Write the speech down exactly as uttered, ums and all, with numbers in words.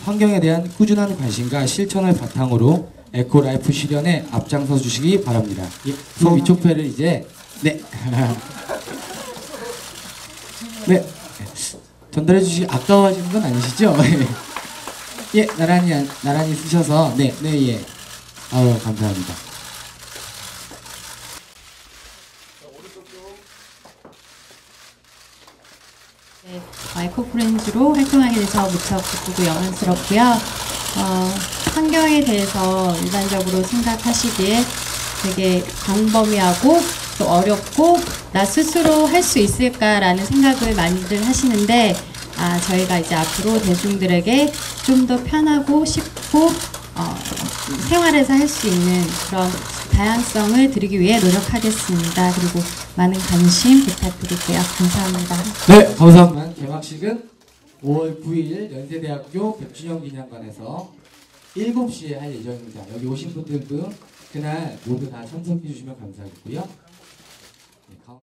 환경에 대한 꾸준한 관심과 실천을 바탕으로 에코라이프 실현에 앞장서 주시기 바랍니다. 예, 손 위촉패를 이제 네. 네. 전달해 주시기 아까워하시는 건 아니시죠? 예, 나란히 나란히 쓰셔서 네, 네, 예. 아유, 감사합니다. 네, 에코프렌즈로 활동하게 돼서 무척 기쁘고 영광스럽고요. 어, 환경에 대해서 일반적으로 생각하시기에 되게 광범위하고 또 어렵고 나 스스로 할 수 있을까라는 생각을 많이들 하시는데 아, 저희가 이제 앞으로 대중들에게 좀 더 편하고 쉽고 어, 생활에서 할 수 있는 그런 다양성을 드리기 위해 노력하겠습니다. 그리고 많은 관심 부탁드릴게요. 감사합니다. 네, 감사합니다. 개막식은 오월 구일 연세대학교 백 주년 기념관에서 일곱 시에 할 예정입니다. 여기 오신 분들도 그날 모두 다 참석해 주시면 감사하겠고요.